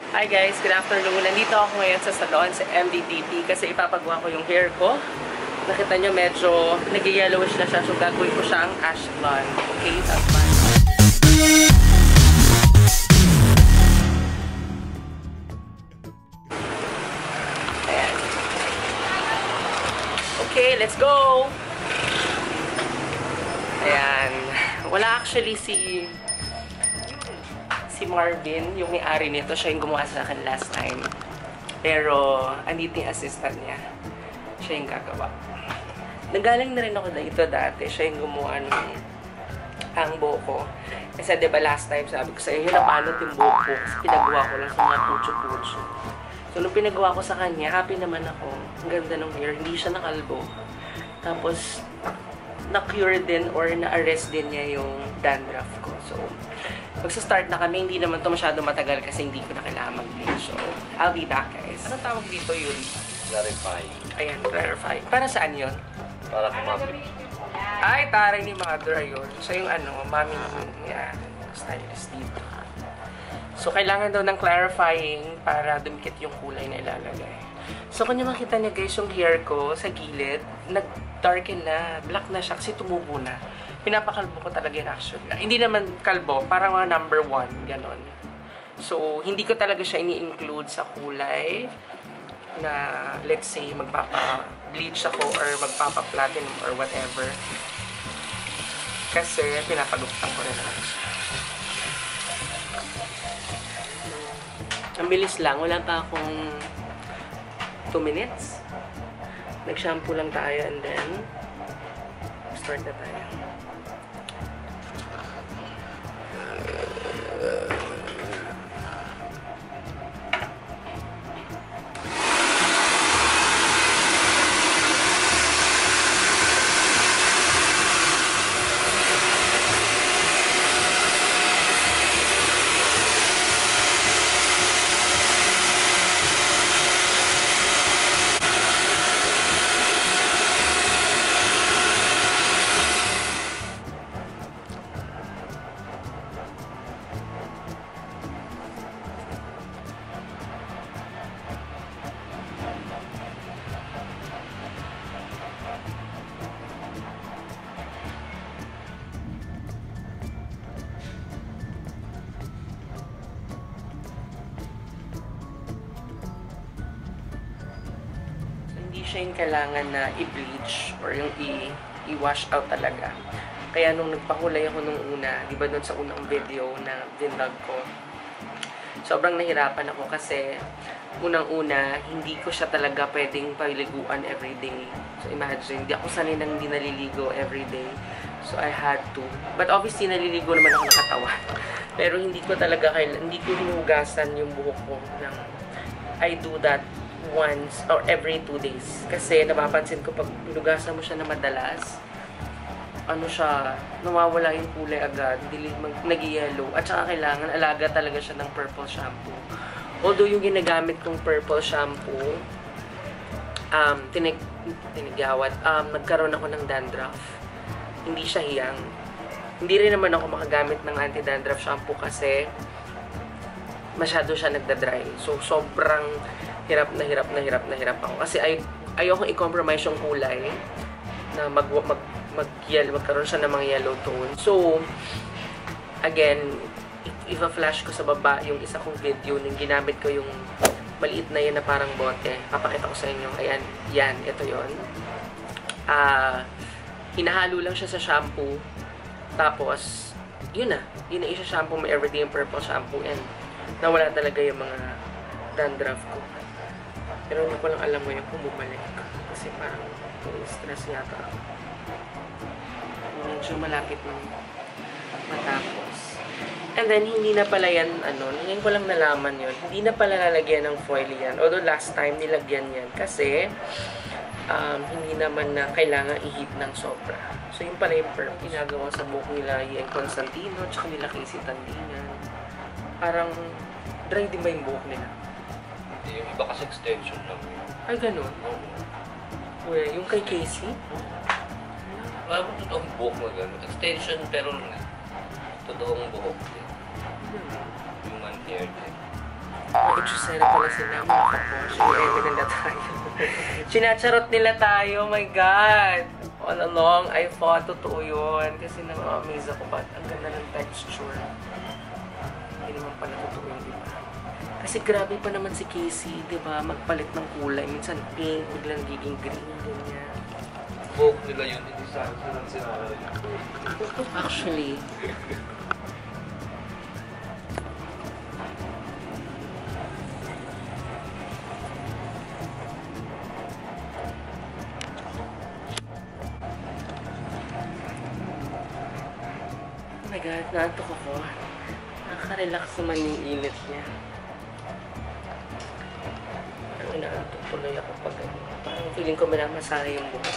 Hi guys, good afternoon. Nandito ako ngayon sa salon sa MVDP kasi ipapagawa ko yung hair ko. Nakita nyo medyo nag-yellowish na siya, so gagawin ko siya ang ash blonde. Okay, that's fine. Ayan. Okay, let's go! Ayan. Wala actually si Marvin, yung may-ari nito. Siya yung gumawa sa akin last time. Pero, andito yung assistant niya. Siya yung gagawa. Nagaling na rin ako dito dati. Siya yung gumawa ng ang buhok ko. Kasi diba last time sabi ko sa iyo, napalot yung buhok ko. Kasi pinagawa ko lang sa mga pucho-pucho. So, nung pinagawa ko sa kanya, happy naman ako. Ang ganda ng hair. Hindi siya nakalbo. Tapos, na-cure din or na-arrest din niya yung dandruff ko. So, magsa-start na kami, hindi naman to masyado matagal kasi hindi ko na kailangan mag-bleach. So, I'll be back, guys. Anong tawag dito yun? Clarify. Ayan, clarify. Para saan yun? Para kumapit. Ay, taray ni mother, ayun. So, yung mami niya, stylist dito. So, kailangan daw ng clarifying para dumikit yung kulay na ilalagay. So, kung nyo makita niyo guys, yung hair ko sa gilid, nag-darken na, black na siya kasi tumubo na. Pinapakalbo ko talaga yun actually. Hindi naman kalbo, parang mga number 1, ganon. So, hindi ko talaga siya ini-include sa kulay na, let's say, magpapa-bleach ako or magpapa-platinum or whatever. Kasi, pinapaguptan ko rin naman siya. Ang bilis lang, wala pa akong 2 minutes. Nag-shampoo lang tayo and then, start na tayo. Siya yung kailangan na i-bleach or yung i-wash out talaga. Kaya nung nagpakulay ako nung una, di ba doon sa unang video na vlog ko, sobrang nahirapan ako kasi unang-una, hindi ko siya talaga pwedeng paliguan everyday. So imagine, hindi ako sanay nang hindi naliligo everyday. So I had to. But obviously, naliligo naman ako ng katawan. Pero hindi ko talaga hindi ko hinugasan yung buhok ko ng I do that once or every 2 days. Kasi napapansin ko pag hinugasan mo siya na madalas, nawawala yung kulay agad, nag-yellow. At saka kailangan alaga talaga siya ng purple shampoo. Although yung ginagamit kong purple shampoo, tinigawat, nagkaroon ako ng dandruff. Hindi siya hiyang. Hindi rin naman ako makagamit ng anti-dandruff shampoo kasi masyado siya nagda-dry. So, sobrang hirap ako. Kasi ayoko i-compromise yung kulay na magkaroon siya ng mga yellow tone. So, again, i-flash ko sa baba yung isa kong video nung ginamit ko yung maliit na yan na parang bote. Papakita ko sa inyo. Ayan, yan, ito yun. Hinahalo lang siya sa shampoo. Tapos, yun na isa-shampoo mo everyday yung purple shampoo and nawala talaga yung mga dandruff ko. Pero hindi ko lang alam ngayon kung bumalik. Kasi parang stress yata ako. Medyo malapit nang matapos. And then, hindi na pala yan, ngayon ko lang nalaman yun. Hindi na pala lalagyan ng foil yan. Although last time, nilagyan yan. Kasi, hindi naman na kailangan i-heat ng sobra. So, yung pala yung ginagawa sa buhok nila, yung Constantino, tsaka nila Casey Tandingan. Parang, dry din ba yung buhok nila? Yung iba kasi extension lang. Ay, ganun? Well, yung kay Casey? Wala mo totoong buhok na gano'n. Extension pero totoong buhok din. Human hair din. Echusera pala sila, mga kaposh. May nila tayo. Sinacharot nila tayo, oh my God! All along, I thought totoo yun. Kasi na-amaze ako, ba't ang ganda ng texture. Hindi naman pala totoo yun, di ba? Kasi grabe pa naman si Casey, di ba? Magpalit ng kulay. Minsan pink, biglang giging green, ganyan. Book nila yun, hindi sa sila. Actually, oh my God, naantok ako. Nakaka-relax naman yung init niya. Ang inaantok tuloy ako pag parang feeling ko minamasahe yung buhok.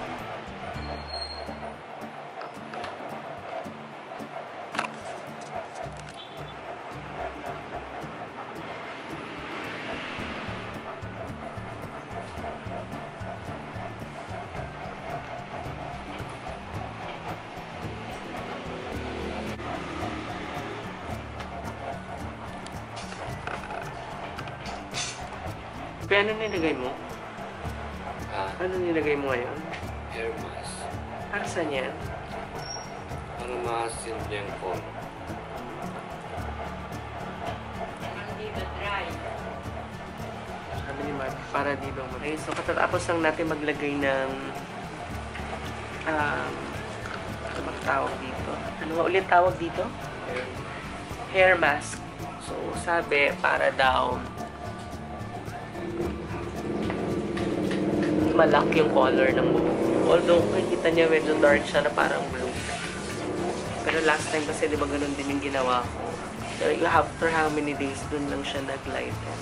Kaya ano nilagay mo? Ano nilagay mo ngayon? Hair mask. Para saan yan? Para masimpleng ko. Sabi ni Mark, para dito mo. Okay, so katatapos lang natin maglagay ng ano bang tawag dito? Ano nga ulit tawag dito? Hair mask. So sabi, para daw malak yung color ng buhok. Although, makikita niya medyo dark siya na parang blue. Pero last time kasi, di ba ganun din yung ginawa ko. So, after how many days, dun lang siya nag-lighten.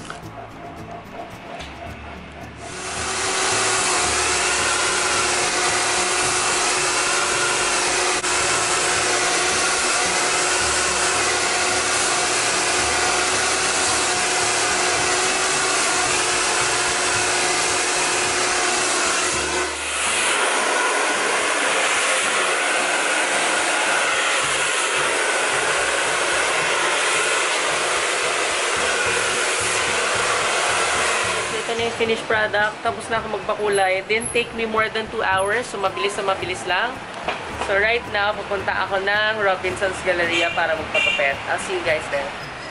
Finished product. Tapos na ako magpakulay. It didn't take me more than 2 hours. So, mabilis na mabilis lang. So, right now, pupunta ako ng Robinson's Galleria para magpatupet. I'll see you guys there.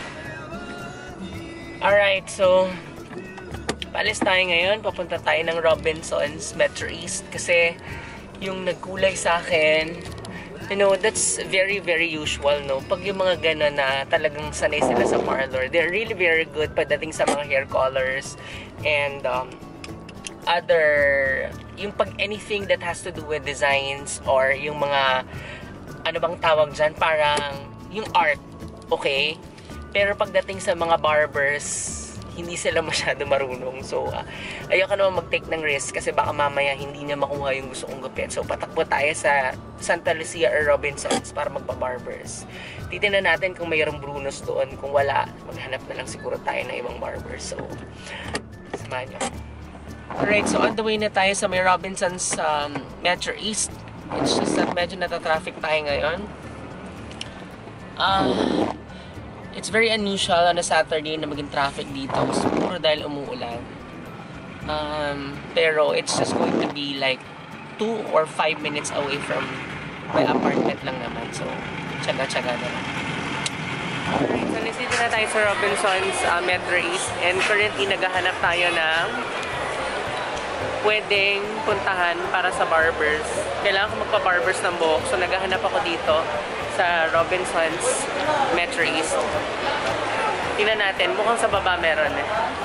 Alright, so, paalis tayo ngayon. Papunta tayo ng Robinson's Metro East. Kasi, yung nagkulay sa akin, you know, that's very, very usual, no? Pag yung mga gano'n na talagang sanay sila sa parlor, they're really very good pagdating sa mga hair colors and yung pag anything that has to do with designs or yung mga, ano bang tawag dyan, parang yung art, okay? Pero pagdating sa mga barbers, hindi sila masyado marunong. So, ayoko naman mag-take ng risk kasi baka mamaya hindi niya makuha yung gusto kong gupit. So, patakbo tayo sa Santa Lucia or Robinsons para magpa-barbers. Titignan natin kung mayroong Brunos doon. Kung wala, maghanap na lang siguro tayo ng ibang barbers. So, samahan niyo. Alright, so on the way na tayo sa may Robinsons Metro East. It's just that medyo nata-traffic tayo ngayon. It's very unusual on a Saturday na maging traffic dito. Siguro dahil umuulan. Pero it's just going to be like 2 or 5 minutes away from my apartment lang naman. So, tsaga-tsaga na lang. Alright, so nasito na tayo sa Robinson's Metro East. And currently, naghahanap tayo ng pwedeng puntahan para sa barbers. Kailangan ko magpa-barbers ng buhok. So, naghahanap ako dito sa Robinson's Metro East. Tingnan natin. Mukhang sa baba meron eh.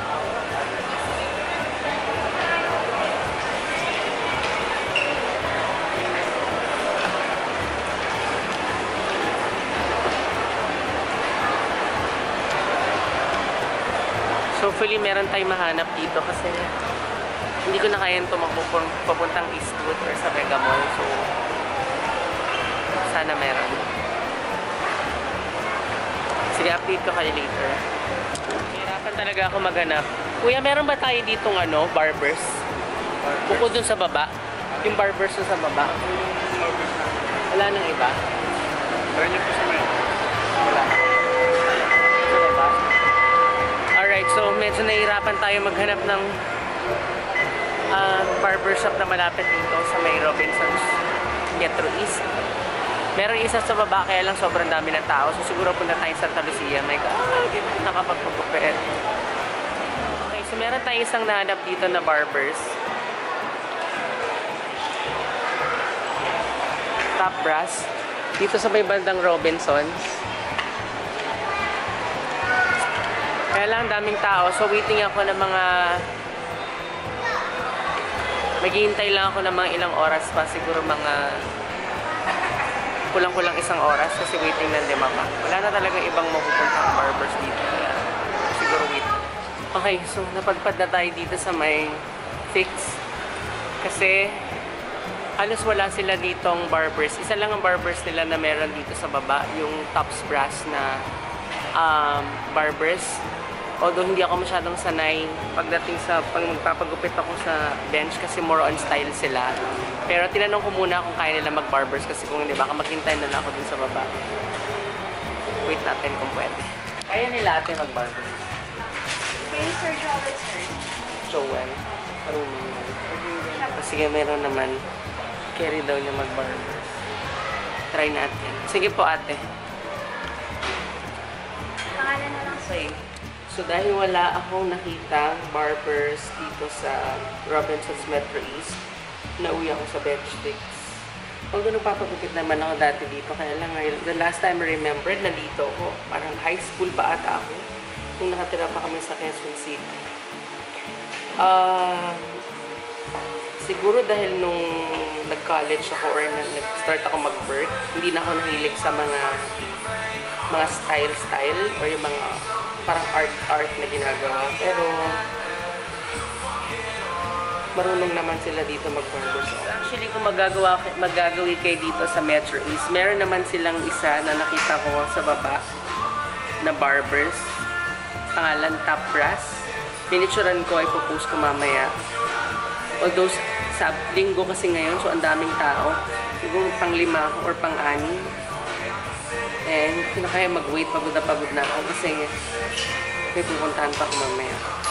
So, hopefully meron tayong mahanap dito kasi hindi ko na kaya tumakbo papuntang Eastwood or sa Mega Mall. So, sana meron. Sige, update ko kayo later. Hirapan talaga ako maghanap. Kuya, meron ba tayo ditong barbers? Bukod dun sa baba? Yung barbers dun sa baba? Wala nang iba? Wala. Sa baba? Alright, so medyo nahihirapan tayo maghanap ng barbershop na malapit dito sa may Robinson's Metro East. Meron isa sa baba, kaya lang sobrang dami ng tao. So siguro punta tayo sa Santa Lucia. My God, nakapagpagupit. Okay, so meron tayo isang nahanap dito na barbers. Top Brass. Dito sa may bandang Robinson's. Kaya lang daming tao. So waiting ako ng mga... Maghihintay lang ako ng mga ilang oras pa. Siguro mga... Kulang-kulang isang oras kasi waiting ng lima pa. Wala na talagang ibang mapupunta ang barbers dito. Kaya siguro wait. Okay, so napadpad na tayo dito sa may Fix. Kasi halos wala sila ditong barbers. Isa lang ang barbers nila na meron dito sa baba. Yung Tops Brass na barbers. Although hindi ako masyadong sanay pagdating sa pag magpapagupit ako sa bench kasi more on style sila. Pero tinanong ko muna kung kaya nila mag-barbers kasi kung hindi baka maghintay na lang ako dun sa baba. Wait natin kung pwede. Kaya nila ate mag-barbers. Okay, Sir Joel, sir. Joel. Sige, meron naman. Carry daw niya mag-barbers. Try natin. Sige po ate. Pangalan na lang, sir. Okay. So dahil wala akong nakita barbers dito sa Robinson's Metro East, nauwi ako sa bench sticks. Although nagpapagupit naman ako dati dito, kaya lang the last time I remembered, nandito ako. Parang high school pa ata ako. Nung nakatira pa kami sa Quezon City. Siguro dahil nung nag-college ako or nag-start ako mag-work, hindi na ako nahilig sa mga style or yung mga parang art na ginagawa. Pero marunong naman sila dito mag-barbershop. Actually, kung magagawin kayo dito sa Metro East, meron naman silang isa na nakita ko sa baba na barbers. Pangalan Top Brass. Pinicturean ko, ipopost ko mamaya. Although, sa linggo kasi ngayon, so ang daming tao. Siguro pang-5 or pang-6. And hindi na kaya mag-wait, pagod na ako kasi may pupuntahan pa ako mamaya.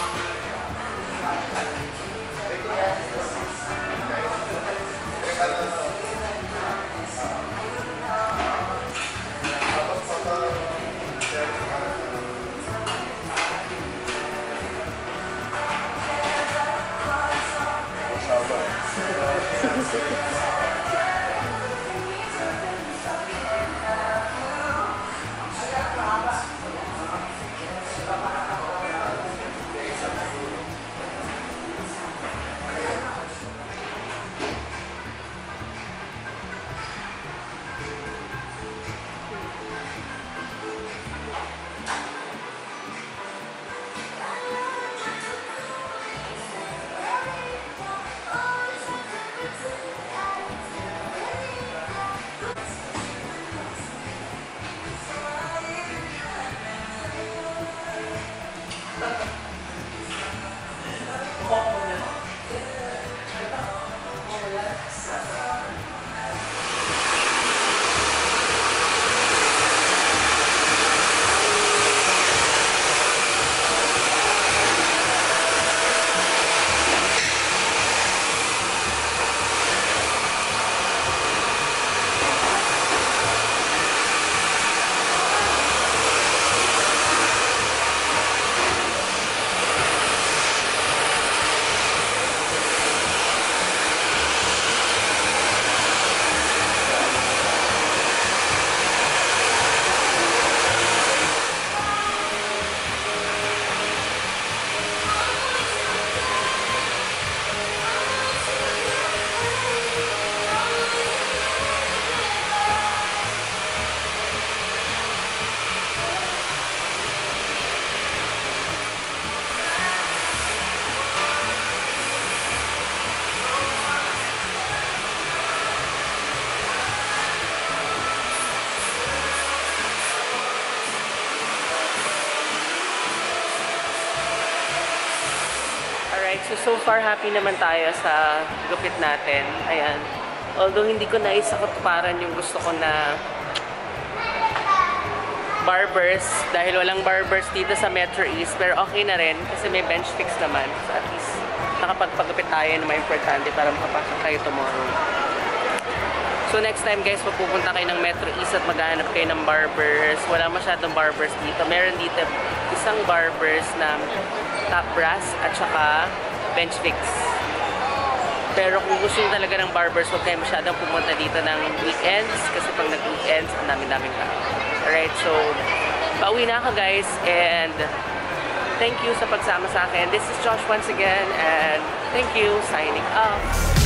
So far, happy naman tayo sa gupit natin. Ayan. Although hindi ko naisakatuparan yung gusto ko na barbers dahil walang barbers dito sa Metro East, pero okay na rin kasi may bench fix naman. So at least nakapagpagupit tayo na may importante para makapasok tayo tomorrow. So next time guys, pupunta kayo ng Metro East at maghahanap kayo ng barbers. Wala masyadong barbers dito. Meron dito isang barbers na top brass at saka bench fix. Pero kung gusto nyo talaga ng barbers, huwag kayo masyadong pumunta dito ng weekends kasi pag nag-weekends, ang daming-daming tao. Alright, so pauwi na ako guys and thank you sa pagsama sa akin. This is Josh once again and thank you, signing off.